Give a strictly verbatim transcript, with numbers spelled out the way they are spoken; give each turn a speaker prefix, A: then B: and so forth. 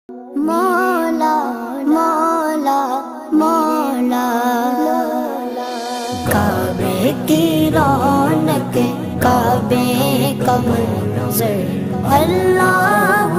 A: मौला मौला मौला, काबे की रौनक काबे का मंज़र अल्लाह।